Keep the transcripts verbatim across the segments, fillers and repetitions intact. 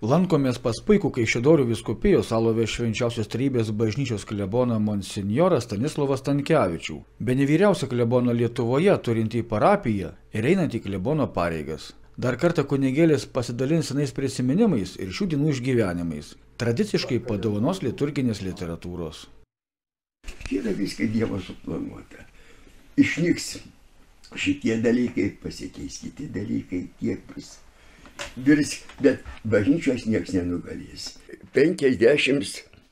Lankomės pas puikų Kaišiadorių vyskupijos Alovės švenčiausios trejybės bažnyčios kleboną monsinjorą Stanislovą Stankevičių, bene vyriausią kleboną Lietuvoje, turintį parapiją ir einantį klebono pareigas. Dar kartą kunigėlis pasidalins senais prisiminimais ir šių dienų išgyvenimais. Tradiciškai padovanos liturginės literatūros. Yra viskai Dievo suplanuota. Išnyks šitie dalykai, pasikeis kiti dalykai, tiek bus. Virs, bet bažnyčios nieks nenugalės. penkiasdešimt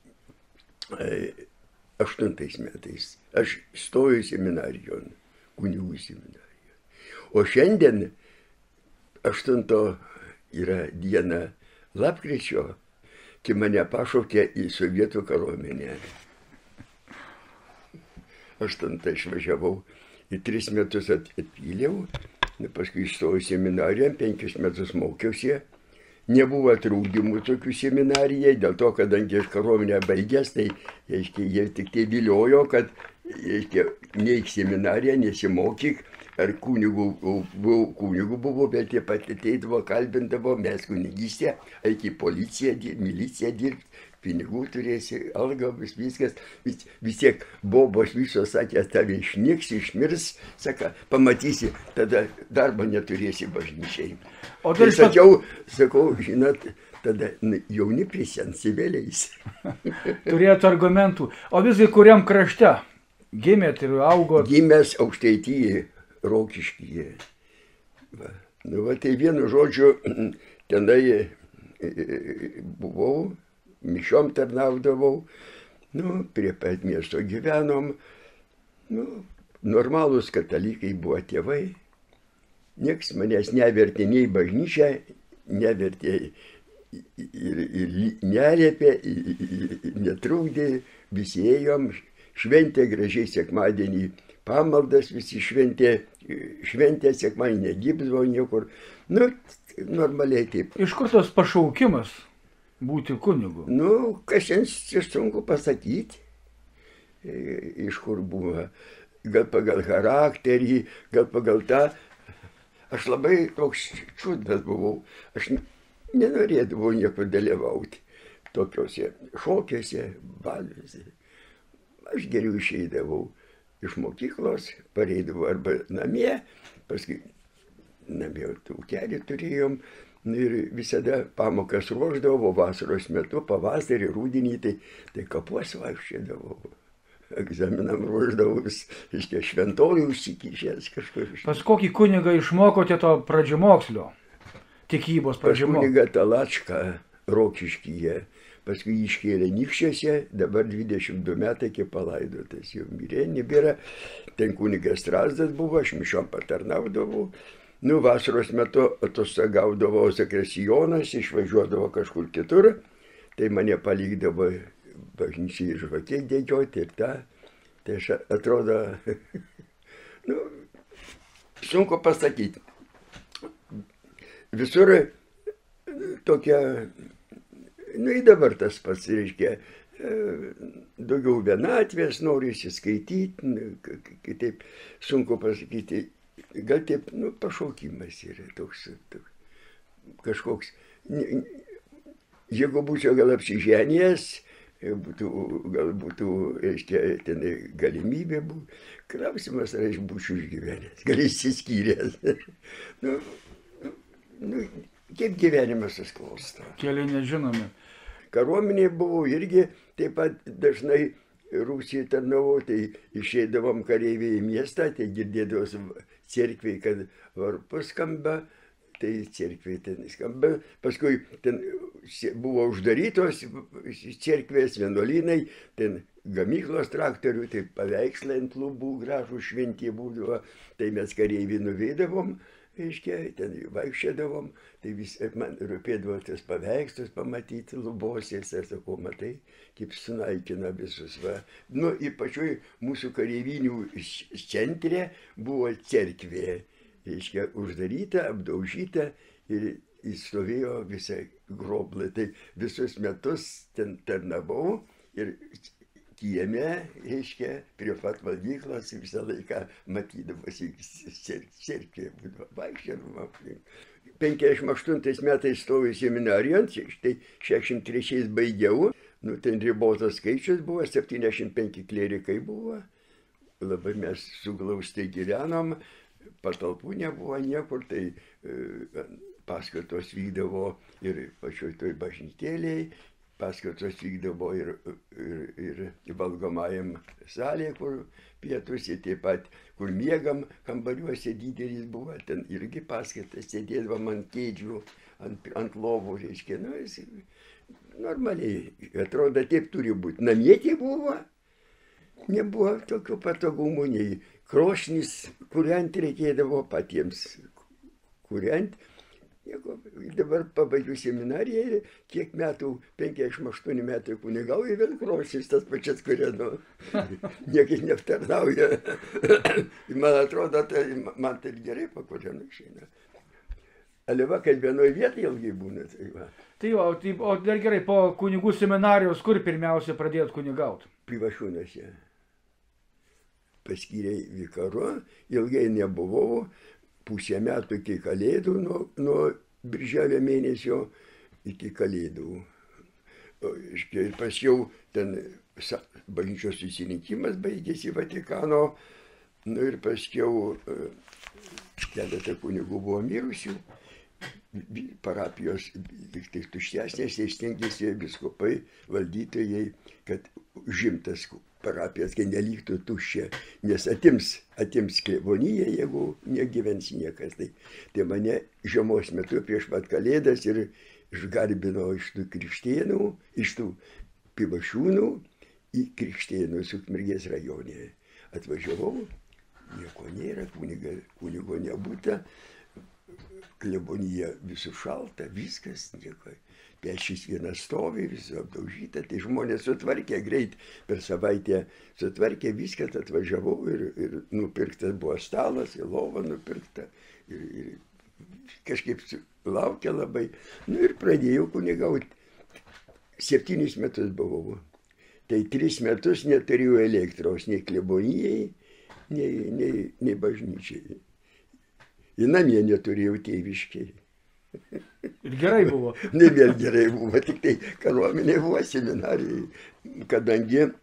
aštuntais metais aš stojau į seminarijon, kunigų seminarijon. O šiandien aštunto yra diena lapkričio, kai mane pašaukė į sovietų kariuomenę. Aštuntą išvažiavau, į tris metus atpyliau. Paskui įstojau į seminariją, penkius metus mokiausi. Nebuvo trūkdymų tokių seminarijai, dėl to, kadangi aš kariuomenę baigęs, tai aiškiai, jie tik tai viliojo, kad aiškiai, neik seminariją, nesimokyk. Ar kunigų buvo, kunigų buvo, bet jie pat ateidavo, kalbindavo, mes kunigystė, eik į policiją, miliciją dirbti. Pinigų turėsi, alga bus viskas, vis, vis tiek bobos visos sakė, tave išnyks, išmirs, saka, pamatysi, tada darbo neturėsi bažnyčiai. O tai sakiau, sakau, žinot, tada jauni prisens įvėliais. Turėjot argumentų. O visgi kuriam krašte gimėt ir augot? Gimęs Aukštaitijoje, Rokiškyje. Va. Nu, va, tai vienu žodžiu, tenai buvau. Mišiom tarnaudavau, nu, prie pat miesto gyvenom, nu, normalūs katalikai buvo tėvai, nieks manęs nevertė nei bažnyčią, nevertė ir, ir neliepė, netrukdė, visi ėjom, šventė gražiai sekmadienį, pamaldas visi šventė, šventė sekmadienį negibdavo niekur, nu, normaliai taip. Iš kur tas pašaukimas? Būti kunigu? Nu, kažkas sunku pasakyti, iš kur buvo. Gal pagal charakterį, gal pagal tą. Aš labai toks čiūdas buvau. Aš nenorėdavau nieko dalyvauti tokiuose šokiuose, baliuose. Aš geriau išeidavau iš mokyklos, pareidavau arba namie, paskui namie ūkelį turėjom. Ir visada pamokas ruošdavau vasaros metu, pavasarį, rudenį, tai, tai kapuos vaikščiodavau. Egzaminam ruošdavau, iškia šventorių užsikišęs kažkur. Pas kokį kunigą išmokote to pradžiamokslio? Tikybos pradžiamokslio? Pas kunigą Talačką Rokiškyje, paskui iškėlė Nikščiuose, dabar dvidešimt du metai, kai palaidotas, jau mirė, nebėra. Ten kunigas Strazdas buvo, aš mišiom patarnaudavau. Nu, vasaros metu atostogaudavo zakresijonas, išvažiuodavo kažkur kitur, tai mane palikdavo bažnyčiai žvakiai dėgioti ir tą. Tai aš atrodo, nu, sunku pasakyti. Visur tokia, nu, į dabar tas pats, reiškia, daugiau vienatvės, noriu įsiskaityti, kitaip sunku pasakyti. Gal taip, nu, pašaukimas yra toks, toks kažkoks. Jeigu būčiau gal apsiženėjęs, būtų, gal būtų, reiškia, ten galimybė būtų. Klausimas, ar aš būčiau išgyvenęs, gal išsiskyręs. Nu, nu, kaip gyvenimas susiklosto. Keliai nežinomi. Kariuomenėje buvau irgi taip pat dažnai Rusijai tarnavau, tai išeidavom kareiviai į miestą, tai girdėdavos cerkviai, kad varpus skamba, tai cerkviai ten skamba. Paskui ten buvo uždarytos cerkvės, vienuolynai, ten gamyklos traktorių, tai paveikslai ant lubų gražų šventė būdavo, tai mes kareiviai nuveidavom, reiškia, ten vaikščiadavom, tai vis, man rūpėdavo tas paveikslus pamatyti lubose, ir sakau, matai, kaip sunaikina visus. Va. Nu, ir pačioj mūsų kareivinių centre buvo cerkvė, reiškia, uždaryta, apdaužyta ir įstovėjo visą groblą. Tai visus metus ten tarnavau ir kieme, reiškia, prie pat valgyklos visą laiką matydavosi cerkvė, būdavo vaikščiodama aplink. penkiasdešimt aštuntais metais stojau į seminariją, štai šešiasdešimt trečiais baigiau, nu ten ribotas skaičius buvo, septyniasdešimt penki klierikai buvo, labai mes suglaustai gyvenom, patalpų nebuvo niekur, tai e, paskaitos vykdavo ir pačioj toj bažnytėlėj, paskaitos vykdavo ir, ir, ir valgomajam salėje, kur pietus, ir taip pat, kur miegam, kambariuose didelis buvo, ten irgi paskaitas, sėdėdavom ant kėdžių, ant, ant lovų, reiškia, nu, jis normaliai, atrodo, taip turi būti. Namie tai buvo, nebuvo tokių patogumų, nei krosnis, kuriant reikėdavo patiems kuriant. Nieko, dabar pabaigiu seminariją ir kiek metų, penkiasdešimt aštuoni metai kunigauju, ir vėl krosnis tas pačias, kurie, nu, niekas neaptarnauja. Man atrodo, tai man tai gerai pakurienu išeina. Ale va, kad vienoje vietoje ilgai būna, tai va. Tai jo, tai, o dar gerai, po kunigų seminarijos, kur pirmiausia pradėjot kunigauti? Pivašiūnuose. Paskyrė vikaru, ilgai nebuvau. Pusę metų iki kalėdų, nuo, nuo birželio mėnesio iki kalėdų. Ir paskiau ten bažnyčios susirinkimas baigėsi Vatikano, nu ir paskiau keletą kunigų buvo mirusių, parapijos tik tai tuštesnės, ir stengėsi vyskupai, valdytojai, kad užimtas parapijas, kai neliktų tuščia, nes atims, atims kleboniją, jeigu negyvens niekas. Tai, tai mane žiemos metu prieš pat kalėdas ir išgarbino iš tų Krikštėnų, iš tų Pivašiūnų į Krikštėnus Ukmergės rajone. Atvažiavau, nieko nėra, kuniga, kunigo nebūta, klebonija visų šalta, viskas, nieko. Pešis vienas stovi, visą apdaužyta, tai žmonės sutvarkė greit, per savaitę sutvarkė viską, atvažiavau ir, ir nupirktas buvo stalas, ir lova nupirkta, ir, ir kažkaip laukia labai. Nu ir pradėjau kunigauti, septynis metus buvau. Tai tris metus neturėjau elektros, nei klebonijai, nei, nei, nei bažnyčiai. Ir namie neturėjau tėviškiai. Ir gerai buvo. Ne vėl gerai buvo, tik tai kariuomenė buvo seminarijai, kadangi e,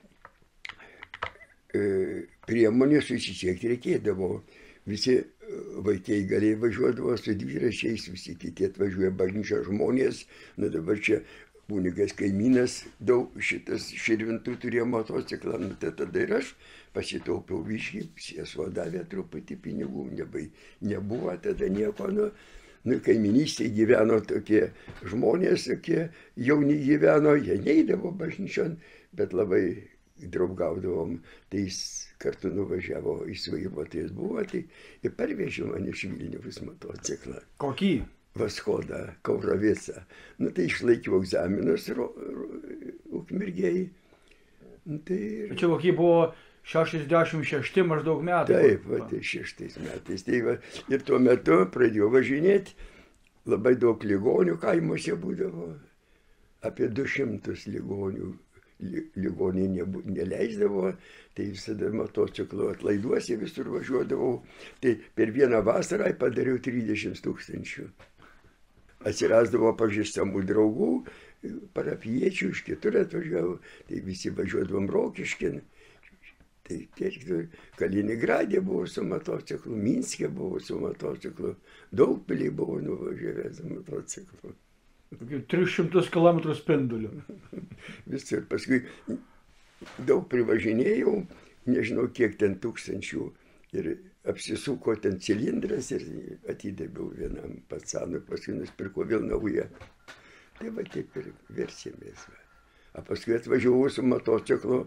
priemonė susisiekti reikėdavo. Visi vaikai galiai važiuodavo su dviračiais, visi kiti atvažiuoja bažnyčios žmonės. Nu dabar čia kunigas kaimynas, daug šitas Širvintų turėjo motociklą, nu tai tada ir aš pasitaupiau biškį, sesuo davė truputį pinigų, nebai, nebuvo tada nieko. Nu, Nu, kaiminystėje gyveno tokie žmonės, tokie jauni gyveno, jie neidavo bažnyčion, bet labai draugaudavom. Tai jis kartu nuvažiavo, jis vairuotojas buvo, tai ir parvežė man iš Vilniaus motociklą. Kokį? Vaskodą, Kauravicą. Nu, tai išlaikiau egzaminus Ukmergėj. Nu, tai... Čia kokį buvo šešiasdešimt šešti maždaug metai. Taip, va, tai šeštais metais. Tai va, ir tuo metu pradėjau važinėti, labai daug ligonių kaimuose būdavo, apie du šimtus ligonių, ligoniai nebu, neleisdavo, tai visada motociklo atlaiduose visur važiuodavau. Tai per vieną vasarą padariau trisdešimt tūkstančių. Atsirasdavo pažįstamų draugų, parapijiečių, iš kitur atvažiavau, tai visi važiuodavom Rokiškin. Tai Kaliningradė buvo su motociklu, Minske buvo su motociklu, Daugpilį buvo nuvažiavęs su motociklu. tris šimtus kilometrų spinduliu. Visur. Paskui daug privažinėjau, nežinau kiek ten tūkstančių, ir apsisuko ten cilindras ir atidaviau vienam patsanui, paskui nusipirko vėl naują. Tai va taip ir versėmės. O paskui atvažiavau su motociklu,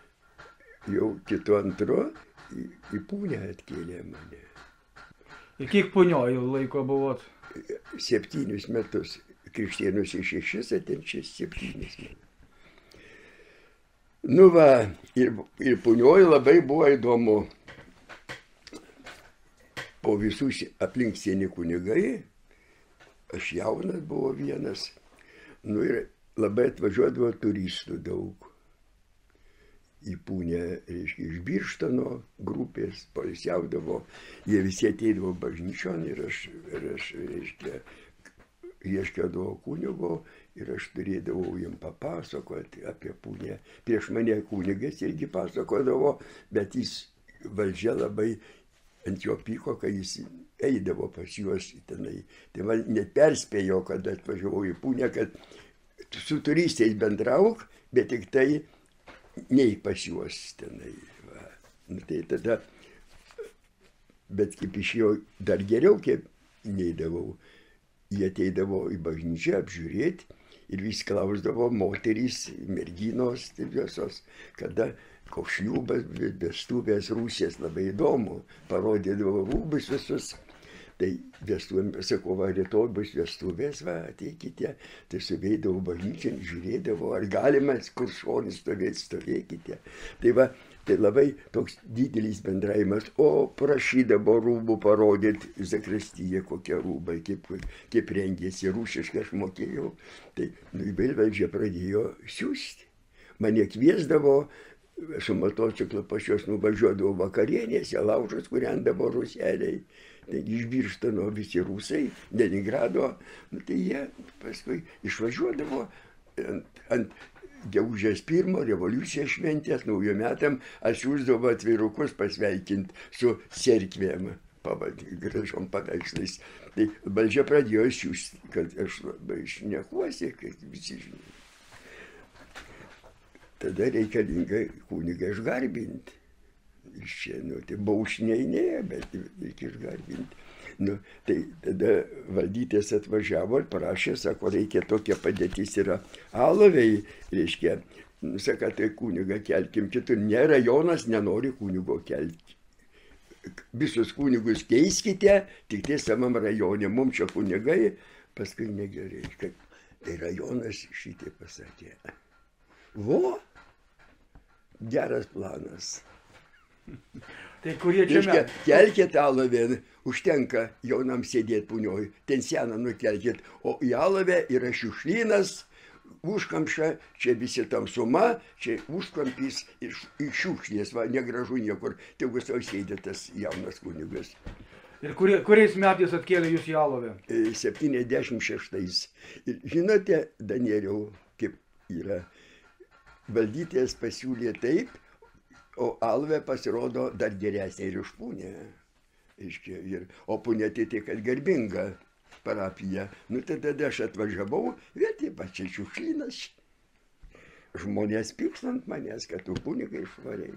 jau kitu antru, į, į Pūnę atkėlė mane. Ir kiek Punioj laiko buvot? Septynius metus. Krikštėnus į šešis, atenčias septynis metus. Nu va, ir, ir Punioj labai buvo įdomu. Po visų aplink seni kunigai, aš jaunas buvo vienas, nu ir labai atvažiuodavo turistų daug. į Pūnę, reiškia, iš Birštono grupės, poilsiaudavo, jie visi ateidavo bažnyčion ir aš, ir aš reiškia, ieškodavau kunigo ir aš turėdavau jiem papasakoti apie Pūnę. Prieš mane kunigas irgi pasakodavo, bet jis valdžia labai ant jo pyko, kai jis eidavo pas juos tenai. Tai man net perspėjo, kad atvažiavau į Pūnę, kad su turistais bendrauk, bet tik tai nei pas juos tenai. Va. Nu, tai tada, bet kaip išėjo dar geriau, kaip neidavau. Jie ateidavo į bažnyčią apžiūrėti ir vis klausdavo moterys, merginos, tai visos, kada koks šliūbas, vestuvės, Rusijas, labai įdomu, parodydavo rūbus visus. Tai vestuvėm, sakau, va, rytoj bus vestuvės, va, ateikite, tai suveidavo bažnyčią, žiūrėdavo, ar galima kur šonis stovėti, stovėkite. Tai va, tai labai toks didelis bendravimas, o prašydavo rūbų parodyti zakristiją, kokie rūbai, kaip, kaip rengėsi, rusiškai aš mokėjau. Tai nu, valdžia pradėjo siųsti. Mane kviesdavo, su motociklu pas juos nuvažiuodavo vakarienėse, laužus kūrendavo ruseliai. Taigi iš Birštono visi rusai, Leningrado, nu, tai jie paskui išvažiuodavo ant, ant gegužės pirmo revoliucijos šventės, naujo metam, atsiųsdavo atvirukus pasveikinti su cerkvėm, gražiom paveikslais. Tai valdžia pradėjo siųsti, kad aš labai šnekuosi, kad visi žinai. Tada reikalinga kunigą išgarbinti. Iš čia, nu, tai baušniai ne, bet reikia išgarbinti. Nu, tai tada valdytės atvažiavo ir parašė, sako, reikia tokia padėtis yra Alovei, reiškia, nu, sako, tai kunigą kelkim kitur. Ne, rajonas nenori kunigo kelti. Visus kunigus keiskite, tik tai savam rajone, mums čia kunigai, paskui negerai. Tai rajonas šitai pasakė. Vo, geras planas. Tai kurie čia reiškia, kelkit Alovę, užtenka jaunam sėdėti Punioj, ten seną nukelkit, o į Alovę yra šiukšlynas, užkamša, čia visi tamsuma, čia užkampys iš šiukšlės, va, negražu niekur, tegu savo sėdė tas jaunas kunigas. Ir kurie, kuriais metais atkėlė jūs į Alovę? septyniasdešimt šeštais. Ir žinote, Danieliau, kaip yra, valdytojas pasiūlė taip, o Alovė pasirodo dar geresnė ir už Pūnę. O Pūnė tai tik garbinga parapija. Nu, tada aš atvažiavau, vietį pačiai šiukšlynas. Žmonės pyks ant manęs, kad tu kunigą išvarei.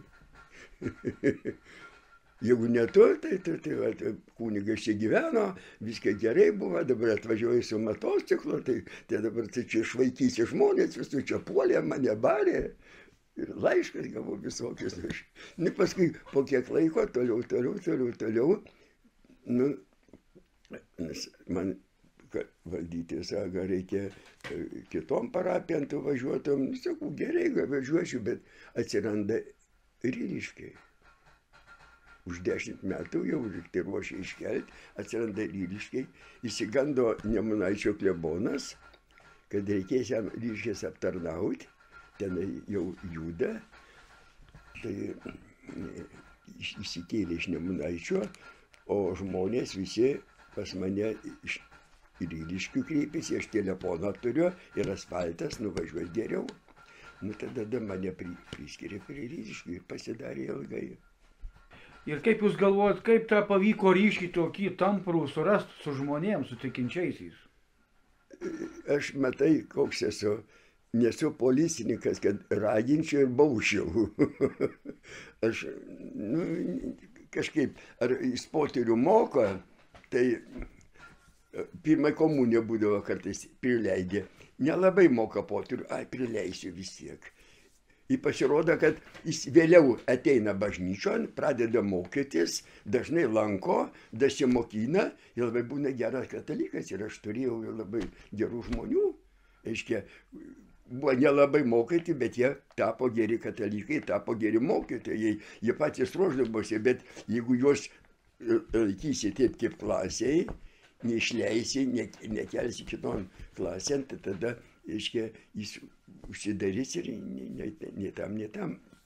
Jeigu ne tu, tai, tai, tai, tai, tai kunigas čia gyveno, viskas gerai buvo, dabar atvažiuoju su motociklu, tai, tai dabar tai čia išvaikysi žmonės, visų čia puolė, mane barė. Ir laiškas gavau visokius. Nu, paskui po kiek laiko, toliau, toliau, toliau, toliau, nu, man valdyti, sako, reikia kitom parapijom tu važiuotum. Sakau, gerai, važiuosiu, bet atsiranda Ryliškiai. Už dešimt metų jau tai ruošia iškelti, atsiranda Ryliškiai. Įsigando Nemunaičio klebonas, kad reikės jam Ryliškės aptarnauti. Tenai jau juda, tai įsikėlė iš Nemunaičio, o žmonės visi pas mane iš Ryliškių kreipėsi, aš telefoną turiu ir asfaltas, nuvažiuos geriau. Nu, tada mane priskiria prie Ryliškių ir pasidarė ilgai. Ir kaip jūs galvojat, kaip tą pavyko ryšį tokį tamprų surasti su žmonėms, su tikinčiaisiais? Aš matai, koks esu. Nesu policininkas, kad raginčiau ir baušiau. Aš, nu, kažkaip, ar iš poterių moko, tai pirmą komuniją būdavo kartais prileidė. Nelabai moka poterių, ai, prileisiu vis tiek. Ir pasirodo, kad jis vėliau ateina bažnyčion, pradeda mokytis, dažnai lanko, dasimokina ir labai būna geras katalikas. Ir aš turėjau labai gerų žmonių, aiškia, buvo nelabai mokyti, bet jie tapo geri katalikai, tapo geri mokytojai, jie patys ruošdavosi, bet jeigu juos laikysi taip kaip klasiai, neišleisi, ne, nekelsi kitom klasėm, tai tada, aiškia, jis užsidarys ir ne, ne, ne tam, ne tam.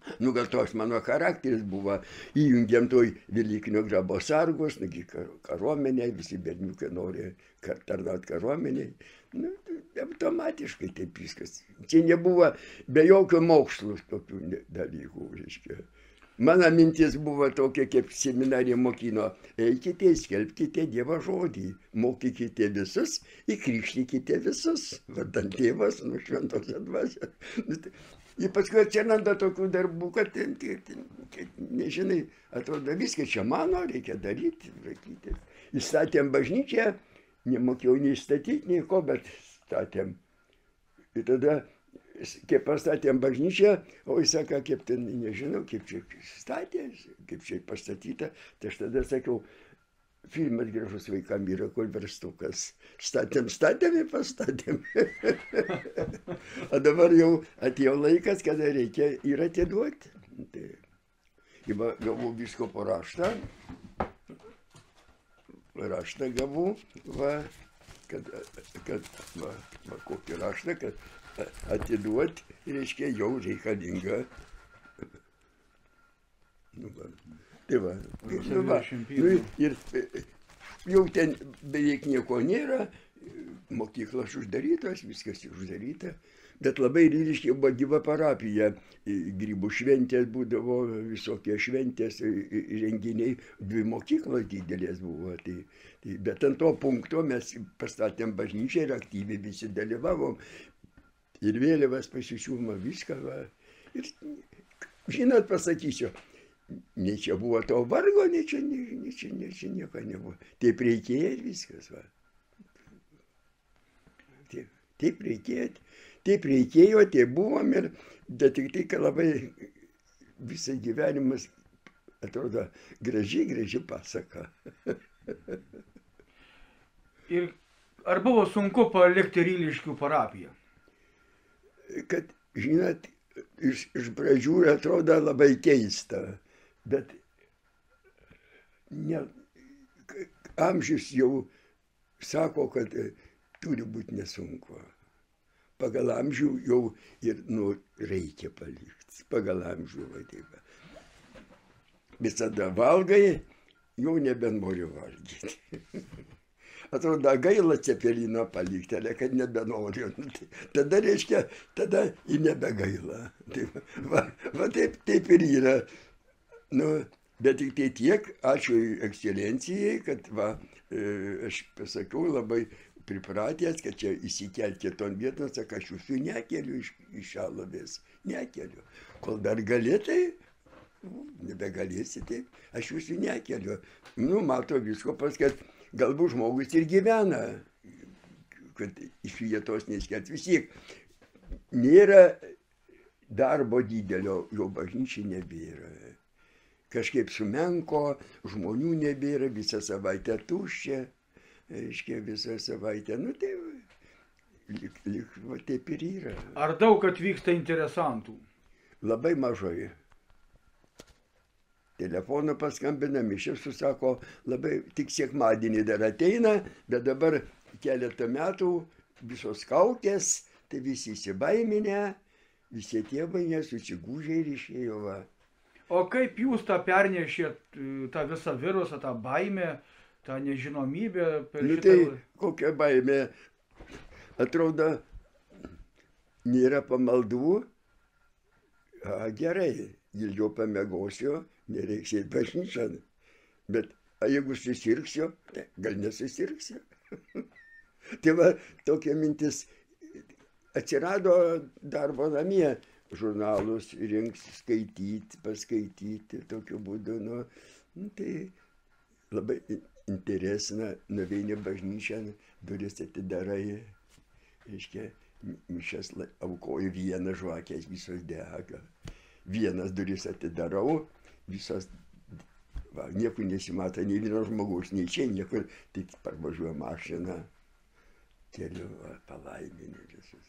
Nu, gal toks mano charakteris buvo, įjungiam toj Velykinio grabo sargos, nugi karuomenė, visi berniukai nori tarnauti karuomeniai. Nu, automatiškai taip viskas. Čia nebuvo be jokio mokslo tokių dalykų, reiškia. Mano mintis buvo tokia, kaip seminarija mokino, eikite, skelbkite Dievo žodį, mokykite visus, įkrikštykite visus, vardant Tėvas, nu šventosios dvasios. Ir paskui atsiranda tokių darbų, kad, kad nežinai, atrodo viskas čia mano, reikia daryti, rakytis. Įstatėm bažnyčią, nemokėjau nei statyti, nei ko, bet statėm. Ir tada, kai pastatėm bažnyčią, o jis sako, kaip ten, nežinau, kaip čia statė, kaip čia pastatyta, tai aš tada sakiau, filmas gražus vaikam yra, kol verstukas. Statėm, statėm ir pastatėm. O dabar jau atėjo laikas, kada reikia ir atiduoti. Tai, gavau vyskupo raštą. Raštą gavau, va, kad, kad va, va, kokį raštą, kad atiduoti, reiškia, jau reikalinga. Nu, va. Tai va, nu va, nu, ir jau ten beveik nieko nėra, mokyklos uždarytos, viskas uždaryta, bet labai ryškiai buvo gyva parapija, grybų šventės būdavo, visokie šventės, renginiai, dvi mokyklos didelės buvo, tai, tai, bet ant to punkto mes pastatėm bažnyčią ir aktyviai visi dalyvavom, ir vėliavas pasišiūma, viską, va, ir, žinot, pasakysiu, nei čia buvo to vargo, nei čia, nei čia, nei čia nieko nebuvo. Taip reikėjo ir viskas, va. Taip, taip reikėjo, taip reikėjo, taip buvom ir, bet tik tai, kad labai visą gyvenimas atrodo graži, graži pasaka. Ir ar buvo sunku palikti Ryliškių parapiją? Kad, žinot, iš, iš pradžių atrodo labai keista. Bet ne, amžius jau sako, kad turi būti nesunku. Pagal amžių jau ir nu, reikia palikti. Pagal amžių vadybą. Visada valgai, jau nebenoriu valgyti. Atrodo, gaila Cepelino palikti, kad nebenoriu. Tada reiškia, tada ir nebegaila. Tai, va, va taip, taip ir yra. Nu, bet tik tai tiek, ačiū ekscelencijai, kad va, e, aš pasakiau labai pripratęs, kad čia įsikelti ton vieton, sako, aš jūsų nekeliu iš, iš Šalovės, nekeliu. Kol dar galėtai, nebegalėsite, aš jūsų nekeliu. Nu, mato viskupas, kad galbūt žmogus ir gyvena, kad iš vietos neiškelt. Vis tiek nėra darbo didelio, jo bažnyčiai nebėra. Kažkaip sumenko, žmonių nebėra, visą savaitę tuščia, reiškia, visą savaitę, nu tai lik, lik, va, taip ir yra. Ar daug atvyksta interesantų? Labai mažai. Telefonu paskambina, mišės susako, labai tik sekmadienį dar ateina, bet dabar keletą metų visos kaukės, tai visi įsibaiminę, visi tėvai nesusigūžė ir išėjo va. O kaip jūs tą pernešėt, tą visą virusą, tą baimę, tą nežinomybę per nu, šitą... Tai kokia baimė? Atrodo, nėra pamaldų. A, gerai, ilgiau pamiegosiu, nereiks į bažnyčią. Bet a, jeigu susirgsiu, tai gal nesusirgsiu. Tai va, tokia mintis atsirado darbo namie. Žurnalus rinks, skaityti, paskaityti, tokiu būdu, nu, nu tai labai interesina, nuveini bažnyčią, duris atidarai, reiškia, mišes aukoju vieną žvakės, visos dega, vienas duris atidarau, visos, va, niekur nesimato, nei vieno žmogaus, nei čia, niekur, tik parvažiuoja mašina, keliu, va, palaimini visus.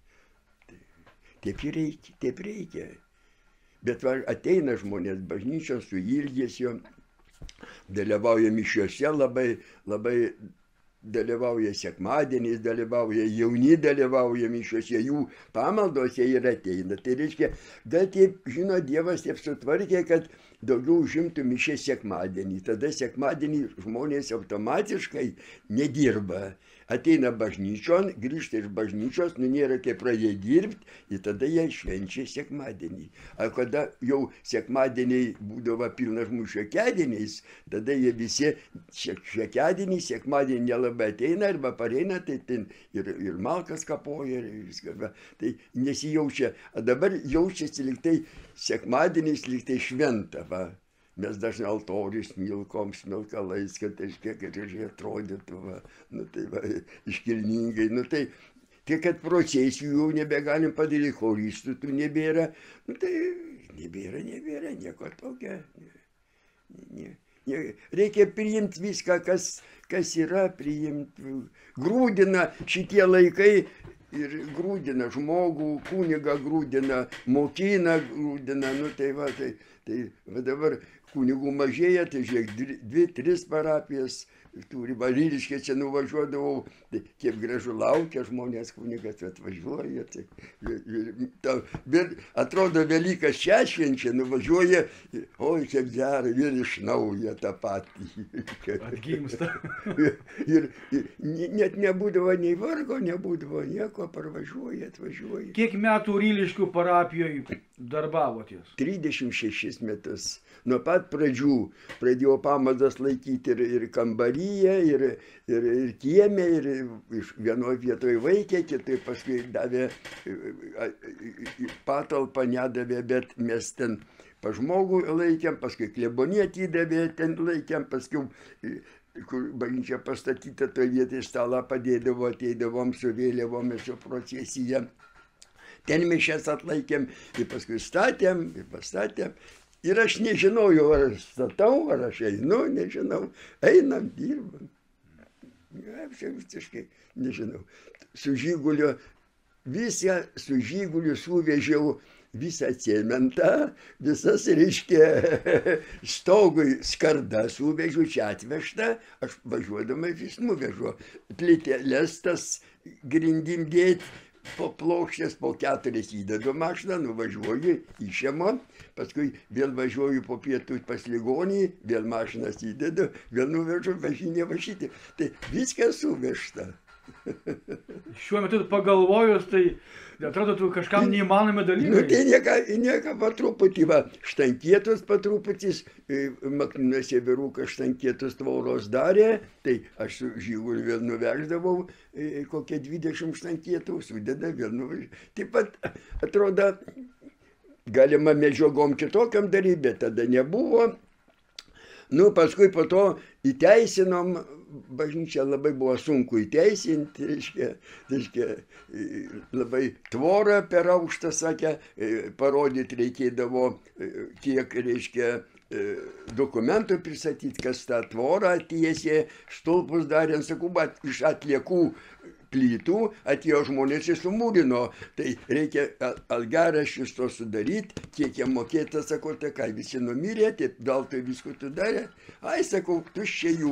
Taip reikia, taip reikia. Bet va, ateina žmonės bažnyčios su ilgesio, dalyvauja mišiuose labai, labai dalyvauja sekmadieniais, dalyvauja jauni, dalyvauja mišiuose, jų pamaldose ir ateina. Tai reiškia, gal taip, žino, Dievas taip sutvarkė, kad daugiau užimtų mišę sekmadienį. Tada sekmadienį žmonės automatiškai nedirba. Ateina bažnyčion, grįžta iš bažnyčios, nu nėra kaip pradėti dirbti, ir tada jie švenčia sekmadienį. O kada jau sekmadieniai būdavo pilnas žmonių šiokiadieniais, tada jie visi šiokiadienį, sekmadienį nelabai ateina, arba pareina, tai ten ir, ir malkas kapoja, ir viskas. Va. Tai nesijaučia, o dabar jaučiasi lyg tai sekmadieniais, lyg tai šventa. Va. Mes dažnai altorius smilkom, smilkalais, kad tai kiek gražiai atrodytų, va. Nu, tai va, iškilningai. Nu, tai, tai kad procesijų jau nebegalim padaryti, choristų tų nebėra. Nu, tai nebėra, nebėra, nieko tokio. Ne, ne. Reikia priimti viską, kas, kas yra, priimti. Grūdina šitie laikai. Ir grūdina žmogų, kunigą grūdina, mokina grūdina, nu tai va, tai, tai va dabar kunigų mažėja, tai žiūrėk, dvi, dvi, tris parapijas turi, Valiriškė čia nuvažiuodavau, tai kiek gražu laukia žmonės, kunigas atvažiuoja, tai ta, atrodo Velykas čia švenčia, nuvažiuoja, oi, kiek gera, vėl iš naujo tą patį. Atgimsta. Ir, ir net nebūdavo nei vargo, nebūdavo nieko, parvažiuoja, atvažiuoja. Kiek metų Ryliškių parapijoje darbavotės? trisdešimt šešis metus. Nuo pat pradžių pradėjau pamaldas laikyti ir, ir kambaryje, ir, ir, ir kieme, ir iš vienoje vietoje vaikė, kitai paskui davė patalpą, nedavė, bet mes ten pa žmogų laikėm, paskui klebonį atidavė, ten laikėm, paskui kur bažnyčia pastatyta, toje vietoje stalą padėdavo, ateidavom su vėliavom, su procesija. Ten mišias atlaikėm, ir paskui statėm, ir pastatėm. Ir aš nežinojau, ar aš statau, ar aš einu, nežinau. Einam, dirbam. Aš visiškai nežinau. Su Žiguliu, visą su Žiguliu suvežiau visą cementą, visas, reiškia, stogui skardą suvežiau, čia atvežta, aš važiuodama vis nuvežu. Plyteles tas grindim dėti. Po plokštės, po keturias įdedu mašiną, nuvažiuoju, išėmo, paskui vėl važiuoju po pietų pas ligonį, vėl mašinas įdedu, vėl nuvežu, važinė važyti. Tai viskas suvežta. Šiuo metu pagalvojus, tai atrodo, tu kažkam neįmanomi dalykai. Nu, tai nieka, nieka po truputį, va, štankietos po truputis, Makninuose vyrukas štankietos tvoros darė, tai aš su Žiguliu vėl nuveždavau kokie dvidešimt štankietų, sudeda vėl nuveždavau. Taip pat, atrodo, galima medžiogom kitokiam daryti, bet tada nebuvo. Nu, paskui po to įteisinom, bažnyčia labai buvo sunku įteisinti, reiškia, reiškia, labai tvorą per aukštą, sakė, parodyti reikėdavo, kiek, reiškia, dokumentų pristatyti, kas tą tvorą tiesė, stulpus darė, sakau, bet iš atliekų plytų atėjo žmonės ir sumūrino, tai reikia algaraščius to sudaryti, kiek jam mokėta, sakau, tai ką, visi numirė, taip veltui visko tu darė, ai, sakau, tuščia jų.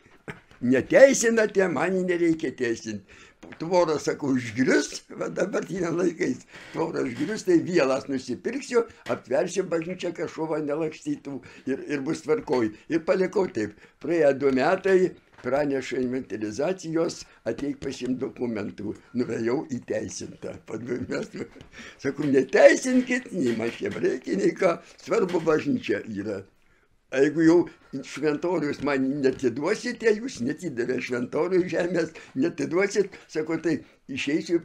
Neteisinate, man nereikia teisinti. Tvorą, sakau, išgrius, va dabartiniam laikais, tvorą išgrius, tai vielas nusipirksiu, aptversiu bažnyčią, kad šuva nelakstytų ir, ir bus tvarkoj. Ir palikau taip, praėjo du metai, praneša inventarizacijos, ateik pasiimt dokumentų. Nuvėjau įteisintą. Po du metų. Sakau, neteisinkit, nei man šiam reikia, nei ką, svarbu bažnyčia yra. Jeigu jau šventorius man netiduosite, jūs netidavė šventorių žemės, netiduosit, sako, tai išeisiu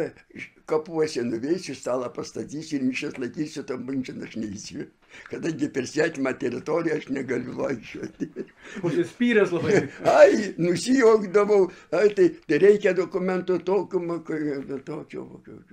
kapuose, nuveisiu, stalą pastatysiu ir mišias laikysiu, tam bažnyčian aš neįsiu. Kadangi per svetimą teritoriją aš negaliu vaikščioti. Užsispyręs labai. Ai, nusijuokdavau, ai, tai, tai reikia dokumentų tokio, tokio.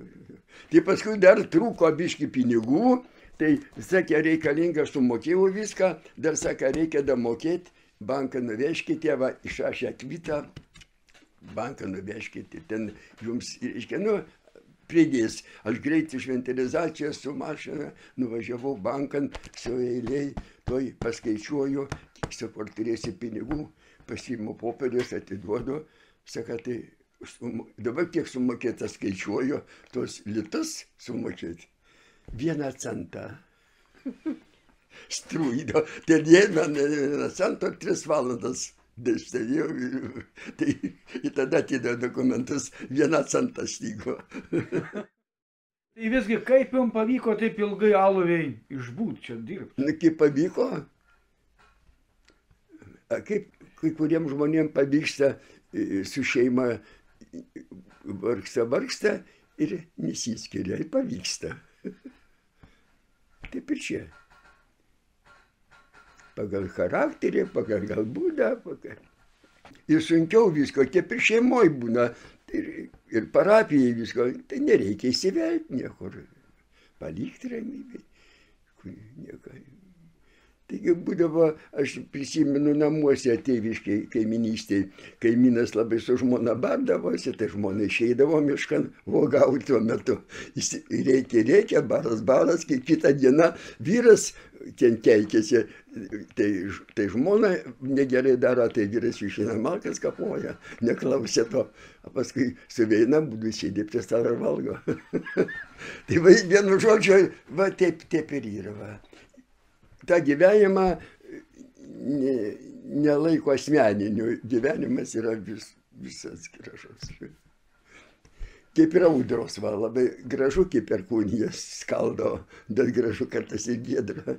Tai paskui dar trūko biški pinigų. Tai, sakė, reikalinga, aš sumokėjau viską, dar, sakė, reikia damokėti, banką nuvežkite, va, išrašė kvitą, banką nuvežkite, ten jums, reiškia, nu, pridės. Aš greit iš inventarizacijos su mašina nuvažiavau bankan, su eiliai, toj paskaičiuoju, kiek sakau, ar turėsi pinigų, pasiimu popierius, atiduodu, saka, tai dabar kiek sumokėta skaičiuoju, tuos litus sumokėti. Vieną centą. Strūdo. Tai vieną centą, tris valandas. Dėstėjau, tai į tada atidėjo dokumentus, vieną centą stygo. Tai visgi, kaip jums pavyko taip ilgai Aluviai išbūt čia dirbti? Na, kaip pavyko, a, kaip kai kuriems žmonėms pavyksta su šeima vargsta, vargsta ir nesiskiria, ir pavyksta. Taip ir čia. Pagal charakterį, pagal gal būdą, pagal... Ir sunkiau visko, kaip ir šeimoj būna, ir, ir parapijai visko, tai nereikia įsivelti niekur, palikti ramybėj, nieko. Taigi būdavo, aš prisimenu namuose tėviškai kaiminystėj, kaimynas labai su žmona bardavosi, tai žmona išeidavo miškan vogauti tuo metu. Jis reikia, reikia, baras, baras, kai kitą dieną vyras ten keikėsi, tai, tai žmona negerai daro, tai vyras išeina malkas kapoja, neklausė to, o paskui suveina, būdų sėdė prie stalo ir valgo. Tai va, vienu žodžiu, va taip, taip ir yra, va. Ta gyvenimą nelaiko asmeniniu, gyvenimas yra vis, visas gražus. Kaip ir audros, va, labai gražu, kaip perkūnijas skaldo, bet gražu kartais ir giedra.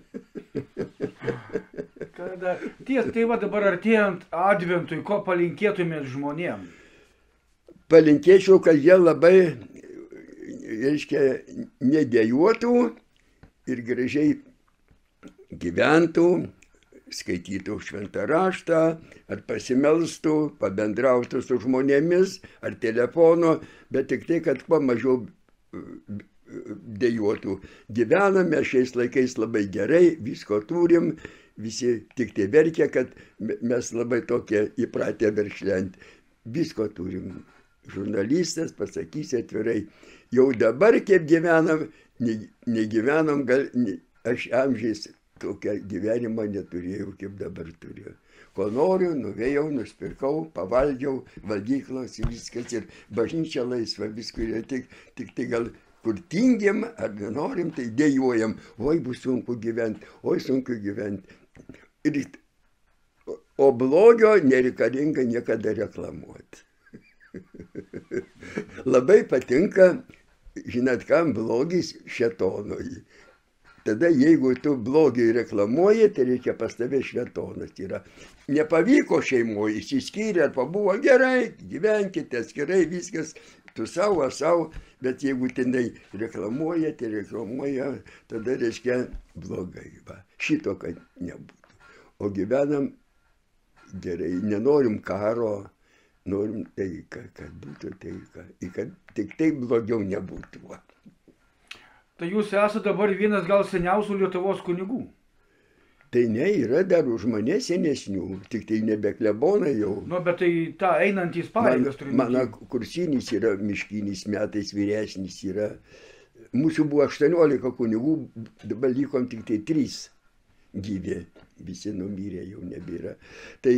Kada, ties, tai va dabar artėjant adventui, ko palinkėtumėt žmonėm? Palinkėčiau, kad jie labai, reiškia, nedėjuotų ir gražiai gyventų, skaitytų šventą raštą, ar pasimelstų, pabendrautų su žmonėmis, ar telefonu, bet tik tai, kad kuo mažiau dejuotų. Gyvename šiais laikais labai gerai, visko turim, visi tik tai verkia, kad mes labai tokie įpratę verkšlent. Visko turim. Žurnalistas pasakysi atvirai, jau dabar kaip gyvenam, negyvenam, gal, ne, aš amžiais tokią gyvenimą neturėjau, kaip dabar turiu. Ko noriu, nuvėjau, nusipirkau, pavaldžiau, valgyklos ir viskas, ir bažnyčia laisva, visko yra tik, tik tai gal kur tingėm, ar nenorim, tai dėjuojam, oi bus sunku gyventi, oi sunku gyventi. Ir, o blogio nereikalinga niekada reklamuoti. Labai patinka, žinot kam, blogis šėtonui. Tada jeigu tu blogį reklamuoji, tai reikia pas tave šėtonas yra. Nepavyko šeimoje, išsiskyrė, ar pabuvo gerai, gyvenkite atskirai, viskas, tu savo, savo, bet jeigu tenai reklamuoja, tai reklamuoja, tada reiškia blogai. Va. Šito, kad nebūtų. O gyvenam gerai, nenorim karo, norim taiką, kad būtų taika, kad tik taip blogiau nebūtų. Va. Tai jūs esate dabar vienas gal seniausių Lietuvos kunigų? Tai ne, yra dar už mane senesnių, tik tai nebe klebonai jau. Nu, bet tai ta einantys pareigas turi. Mano kursinis yra miškinis metais vyresnis yra. Mūsų buvo aštuoniolika kunigų, dabar likom tik tai trys gyvi. Visi numirė, jau nebėra. Tai...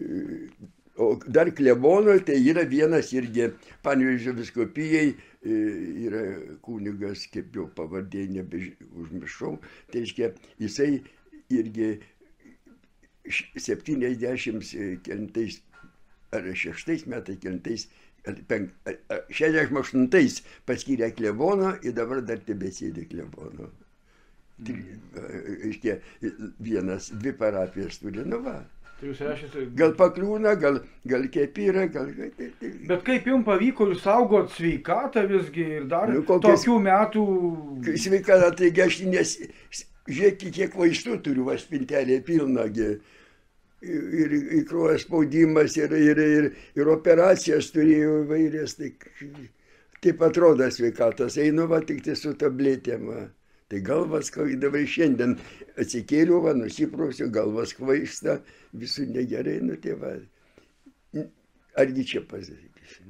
O dar klebono, tai yra vienas irgi Panevėžio vyskupijai, yra kunigas, kaip jau pavardė, nebeužmiršau, tai reiškia, jisai irgi septyniasdešimt kelintais ar šeštais metais, kelintais, šešiasdešimt aštuntais paskyrė klebono ir dabar dar tebesėdi klebono. Reiškia, vienas, dvi parapijas turi, nu va. Gal pakliūna, gal, gal kepyra, gal... Bet kaip jums pavyko jūs saugot sveikatą visgi ir dar nu, kokias, tokių metų... Sveikatą, taigi aš nes... Žiūrėkit, kiek vaistų turiu, va spintelė pilnagi. Ir, ir kraujo spaudimas, ir, ir, ir, ir operacijas turėjau įvairias. Tai, taip atrodo sveikatos. Einu va tik tai su tabletėm. Va. Tai galvas kvaidavai šiandien atsikėliau, va, nusiprausiu, galvas kvaista, visų negerai, nu tai va. Argi čia pasakysiu.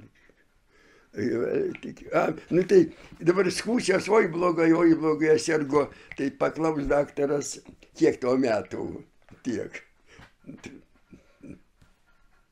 A, nu tai dabar skūsias, oi blogai, oi blogai, sergo, tai paklaus daktaras, kiek to metų, tiek.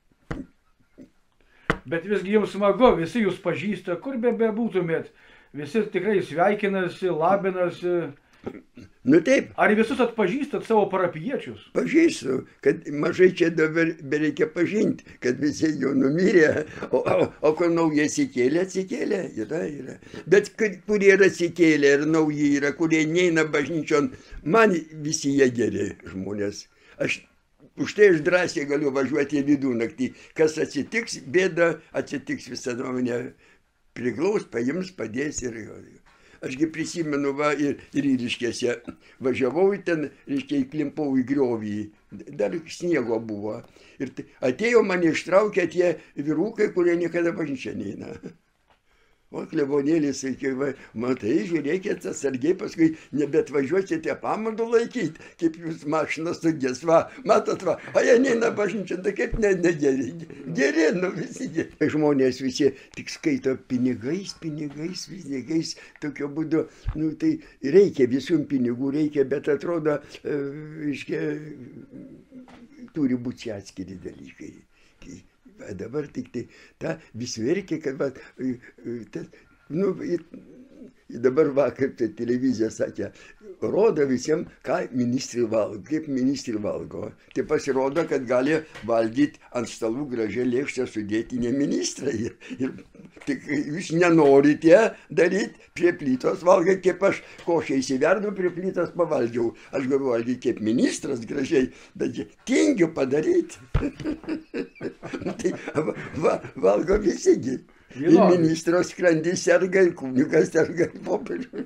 Bet visgi jums smagu, visi jūs pažįsta, kur be bebūtumėt. Visi tikrai sveikinasi, labinasi. Nu taip. Ar visus atpažįstat savo parapiečius? Pažįstu, kad mažai čia dabar bereikia pažinti, kad visi jau numirė, o, o, o kur nauji atsikėlė, atsikėlė, yra, yra. Bet kurie yra atsikėlė ir nauji yra, kurie neina bažnyčion, man visi jie geri žmonės. Aš už tai aš drąsiai galiu važiuoti į vidurnaktį. Kas atsitiks, bėda atsitiks, visada mane priglaus, paims, padės ir jo. Ašgi prisimenu, va, ir, ir ryškėse važiavau ten, reiškia, įklimpau į griovį, dar sniego buvo. Ir atėjo mane ištraukė tie vyrukai, kurie niekada bažnyčią neina. O klebonėlis sakė, va, matai, žiūrėkit atsargiai, paskui nebetvažiuosite pamadų laikyti, kaip jūs mašina sugės, va, matot, va, o jie neina bažnyčią, tai kaip ne, ne geri, geri, nu visi geri. Žmonės visi tik skaito pinigais, pinigais, pinigais, tokiu būdu, nu tai reikia, visum pinigų reikia, bet atrodo, reiškia, turi būti atskiri dalykai. Dabar tik tai ta vis verkia, kad va, ta, nu, dabar vakar tai televizija sakė, rodo visiems, ką ministrai valgo, kaip ministrai valgo. Tai pasirodo, kad gali valgyti ant stalų gražią lėkštę sudėti ne ministrai. Ir tik jūs nenorite daryti, prie plytos valgai, kaip aš košę įsiverdu, prie plytos pavaldžiau. Aš galiu valgyti kaip ministras gražiai, bet tingiu padaryti. Tai va, valgo visigi. Ir ministro skrandis serga, ir kunigas serga, ir popiežius.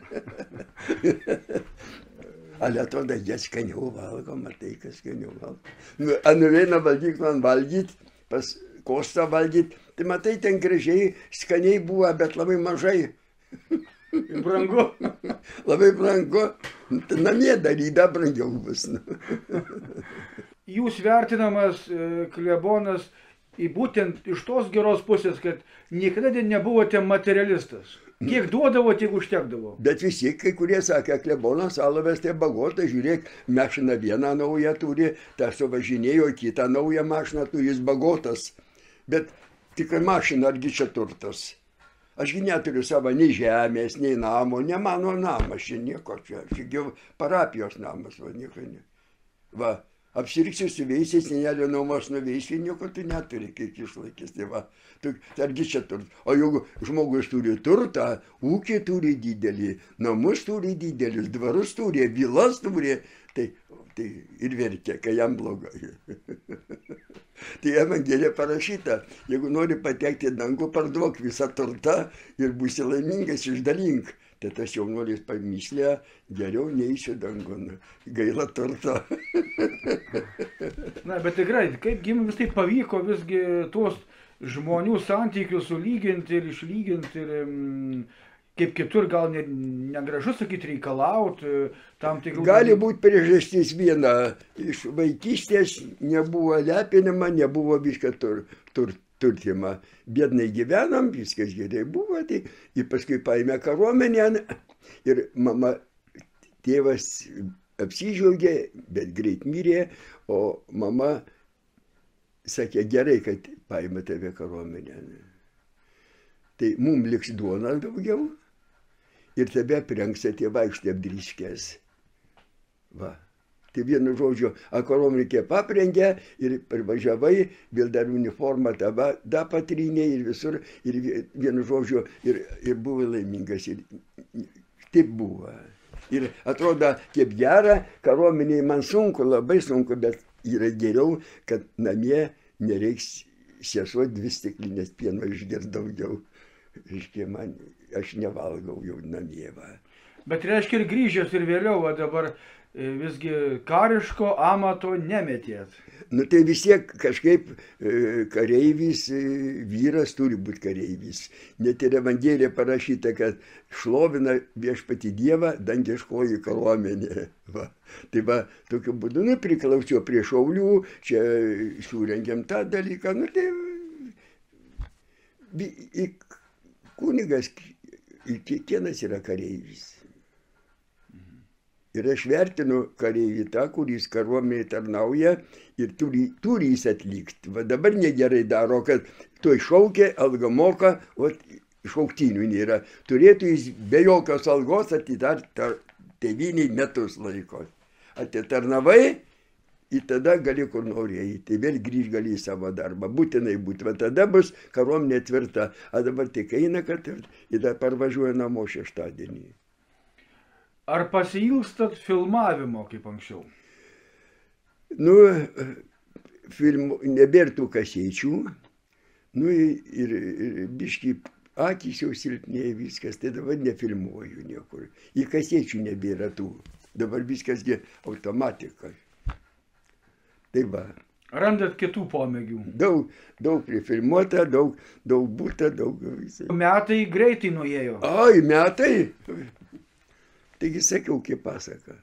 Ale atrodo, jie skaniau valgo, matai, kas skaniau valgo. Nu, nueina valgyklą valgyti, pas Kostą valgyti, tai matai, ten gražiai, skaniai buvo, bet labai mažai. Brangu. Labai brangu. Namie daryda brangiau bus. Jūs vertinamas klebonas į būtent iš tos geros pusės, kad niekada nebuvote materialistas. Kiek duodavo, tiek užtekdavo. Bet visi, kai kurie sakė, klebonas Alovės tai bagota, žiūrėk, mašiną vieną naują turi, tas suvažinėjo, kitą naują mašiną turi, jis bagotas. Bet tikrai mašina, argi čia turtas. Ašgi neturiu savo nei žemės, nei namo, ne mano namas, čia nieko čia. Čia parapijos namas, va, nieko ne. Va. Apsiriksi su veisiais, senelio nuomos nuveisiai, nieko tu neturi, kiek išlaikys. Tai va, tu, argi čia turtas. O jeigu žmogus turi turtą, ūkį turi didelį, namus turi didelius, dvarus turi, vilas turi, tai, tai ir verkia, kai jam blogai. Tai Evangelija parašyta, jeigu nori patekti į dangų, parduok visą turtą ir būsi laimingas, išdalink. Tai tas jaunuolis pamyslė, geriau neįsiu dangun, gaila turto. Na, bet tikrai, kaip jums tai pavyko visgi tuos žmonių santykius sulyginti ir išlyginti ir mm, kaip kitur gal ne, negražu sakyti reikalauti tam tikrų... Gali būti priežastis viena, iš vaikystės nebuvo lepinima, nebuvo viską tur, tur, turtima. Biednai gyvenam, viskas gerai buvo, tai ir paskui paėmė kariuomenę ir mama, tėvas apsižvelgė, bet greit mirė, o mama sakė, gerai, kad paėmė tave kariuomenę. Tai mums liks duona daugiau ir tebe aprengs tie vaikštai apdryškės. Va. Tai vienu žodžiu, kariuomenė paprengė ir privažiavai, vėl dar uniformą tava, da patrynė ir visur, ir vienu žodžiu, ir, ir buvo laimingas. Ir taip buvo. Ir atrodo, kaip gera, kariuomeniai man sunku, labai sunku, bet yra geriau, kad namie nereiks sesuo dvi stiklinės pieno išgert daugiau. Reiškia, man, aš nevalgau jau namie. Va. Bet reiškia ir grįžęs ir vėliau, va, dabar visgi kariško amato nemetėt. Nu tai vis tiek kažkaip kareivis, vyras turi būti kareivis. Net ir Evangelija parašyta, kad šlovina viešpatį Dievą dangiškoji kariuomenė. Va. Tai va, tokiu būdu, nu, priklausiau prie šaulių, čia surengėm tą dalyką, nu tai kunigas, kiekvienas yra kareivis. Ir aš vertinu kareivį tą, kuris kariuomenėje tarnauja ir turi, turi jis atlikti. Va dabar negerai daro, kad tu iššaukė, algą moka, o šauktinių nėra. Turėtų jis be jokios algos atidart tėvyniai metus laiko. Atitarnavai, ir tada gali kur nori eiti, vėl grįž gali į savo darbą, būtinai būti, va tada bus kariuomenė tvirta, o dabar tik eina, kad ir dar parvažiuoja namo šeštadienį. Ar pasiilgstat filmavimo kaip anksčiau? Nu, filmų, nebėr tų kasečių, nu ir, ir biški akys jau silpnėja viskas, tai dabar nefilmuoju niekur. Į kasečių nebėra tų, dabar viskas automatika. Tai va. Randat kitų pomėgių? Daug, daug prifilmuota, daug, daug būta, daug visai. Metai greitai nuėjo. Ai, metai? Taigi sakiau, kaip pasaka.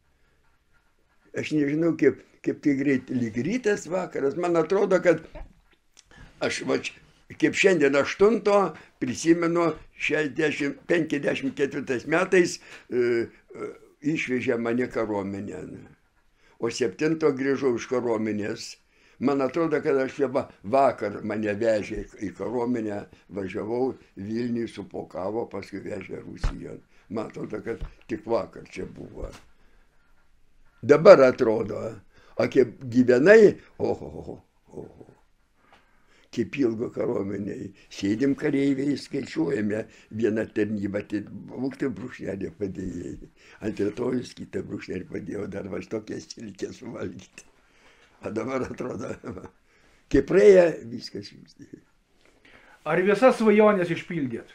Aš nežinau, kaip, kaip tai greitai, lyg rytas vakaras. Man atrodo, kad aš, va, kaip šiandien aštunto, prisimenu, penkiasdešimt ketvirtais metais e, e, išvežė mane kariuomenę. O septinto grįžau iš kariuomenės. Man atrodo, kad aš jau vakar mane vežė į kariuomenę, važiavau Vilniui, supokavo, paskui vežė Rusiją. Man atrodo, kad tik vakar čia buvo. Dabar atrodo, o kaip gyvenai, oho, oho, oho. Kaip ilgo kariuomeniai. Sėdim kareiviai, skaičiuojame vieną tarnybą, tai būktai brūkšnelį padėjai. Ant rytojus kitą brūkšnelį padėjau, dar va tokias silkės suvalgyti. O dabar atrodo, kaip praėję, viskas vyksta. Ar visas svajonės išpildėt?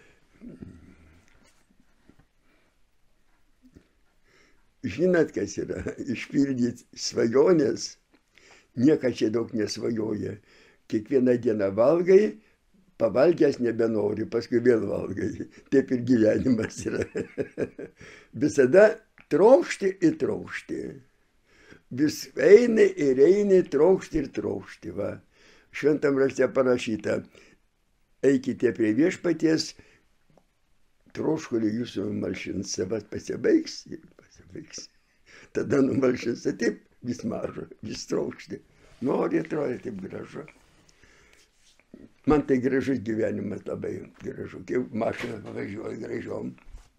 Žinot, kas yra? Išpildyti svajonės, niekas čia daug nesvajoja. Kiekvieną dieną valgai, pavalgęs nebenori, paskui vėl valgai. Taip ir gyvenimas yra. Visada trokšti ir trokšti. Vis eini ir eini, trokšti ir trokšti. Va. Šventam rašte parašyta, eikite prie viešpaties, troškulį jūsų numalšins, savas pasibaigs ir pasibaigs. Tada numalšins, taip vis mažo, vis trokšti. Nori, atrodo, taip gražu. Man tai gražus gyvenimas, labai gražu, kaip mašina važiuoja gražiom.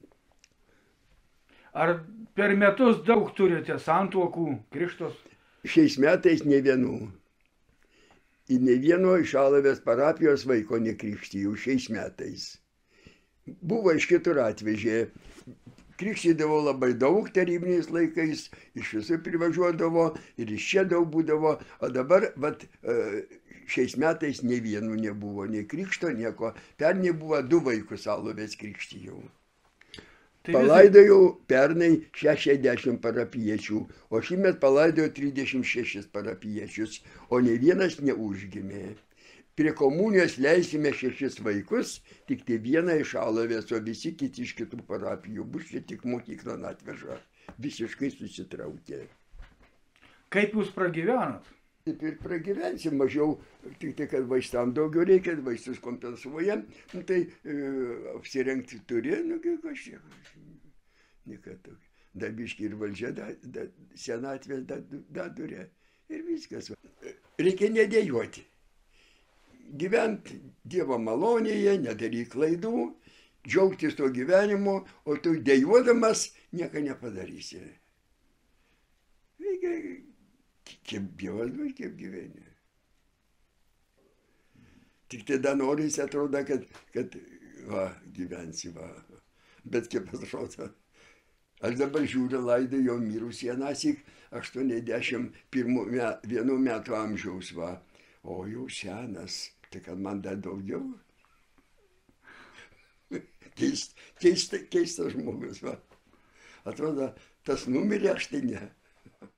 Ar per metus daug turite santuokų, krikštos? Šiais metais ne vienų. Į ne vieno iš Alavės parapijos vaiko nekrikštijau šiais metais. Buvo iš kitur atvežė. Krikštydavo labai daug tarybiniais laikais, iš visų privažiuodavo ir iš čia daug būdavo, o dabar vat, šiais metais ne vienų nebuvo, nei krikšto, nieko. Pernai buvo du vaikus Alavės krikštijau. Tai palaidojau pernai šešiasdešimt parapiečių, o šįmet palaidojau trisdešimt šešis parapiečius, o ne vienas neužgimė. Prie komunijos leisime šešis vaikus, tik tai vieną iš Alavės, o visi kiti iš kitų parapijų. Bus čia tik mokyklon atveža. Visiškai susitraukė. Kaip jūs pragyvenat? Taip ir pragyvensim, mažiau, tik tai, kad vaistam daugiau reikia, vaistus kompensuojam, nu, tai e, apsirengti turi, nu, kaip aš čia, niką tokio. Dabiški ir valdžia da, da, senatvės dadurė ir viskas. Reikia nedėjoti. Gyventi Dievo malonėje, nedaryk klaidų, džiaugtis to gyvenimu, o tu dėjuodamas nieko nepadarysi. Reikia, kaip Dievas duos, kaip gyveni. Tik tada norisi atrodo, kad, kad va, gyvensi, va. Bet kaip atrodo. Aš dabar žiūriu laidą jau mirusį anąsyk aštuoniasdešimt vienų metų amžiaus, va. O jau senas, tai kad man dar daugiau. Keist, keista, keistas žmogus, va. Atrodo, tas numirė, aš tai ne.